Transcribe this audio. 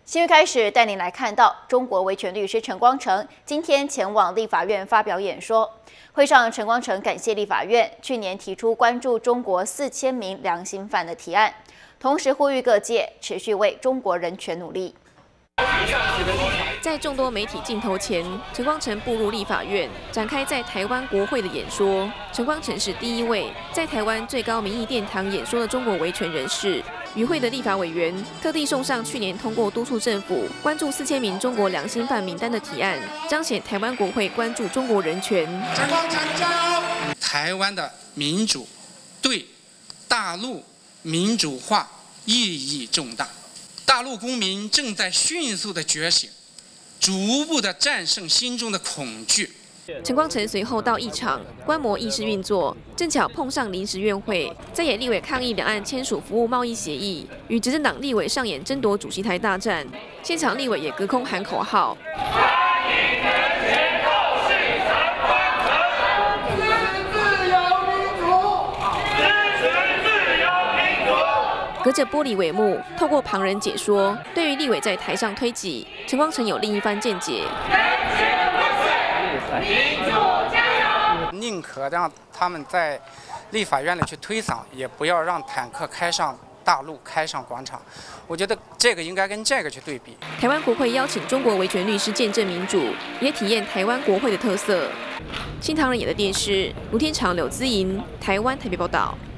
新闻开始，带您来看到中国维权律师陈光诚今天前往立法院发表演说。会上，陈光诚感谢立法院去年提出关注中国4000名良心犯的提案，同时呼吁各界持续为中国人权努力。 在众多媒体镜头前，陈光诚步入立法院，展开在台湾国会的演说。陈光诚是第一位在台湾最高民意殿堂演说的中国维权人士。与会的立法委员特地送上去年通过督促政府关注4000名中国良心犯名单的提案，彰显台湾国会关注中国人权。 陈光诚加油！台湾的民主对大陆民主化意义重大。 大陆公民正在迅速的觉醒，逐步的战胜心中的恐惧。 陈光诚随后到议场观摩议事运作，正巧碰上临时院会，在野立委抗议两岸签署服务贸易协议，与执政党立委上演争夺主席台大战。现场立委也隔空喊口号。 隔着玻璃帷幕，透过旁人解说，对于立委在台上推挤，陈光诚有另一番见解。 宁可让他们在立法院里去推搡，也不要让坦克开上大路、开上广场。我觉得这个应该跟这个去对比。 台湾国会邀请中国维权律师见证民主，也体验台湾国会的特色。新唐人演的电视，卢天长、柳姿莹，台湾台北报道。